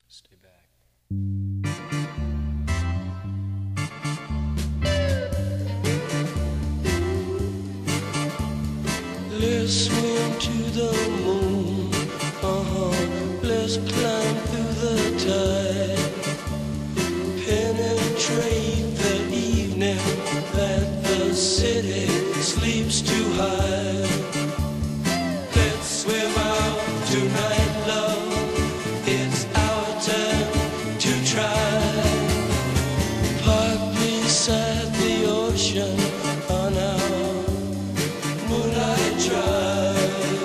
Stay back. Let's swim to the moon, let's climb through the tide, penetrate the evening that the city sleeps too high. Let's swim out tonight, love, it's our time to try. Park beside the ocean on our Moonlight Drive.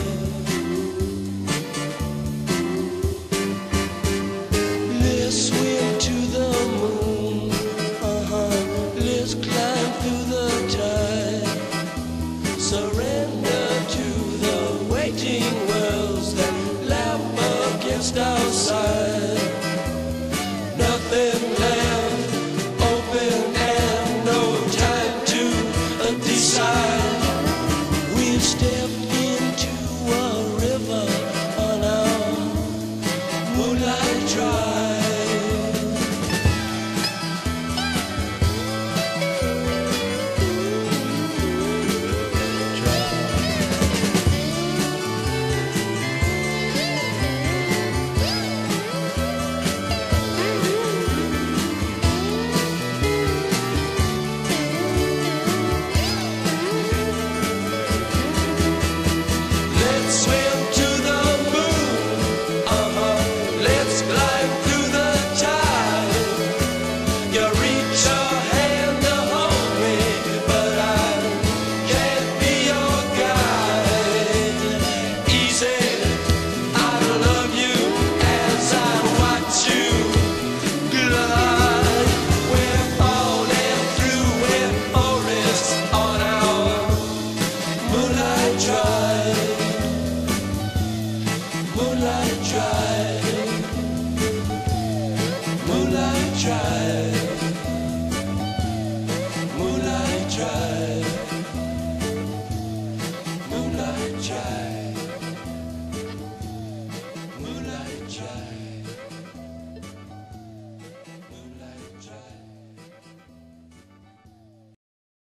Let's swim to the moon, let's climb through the tide, surrender to the waiting worlds that lap against our side. Nothing left, open and no time to decide. We've stepped into a river on our Moonlight Drive.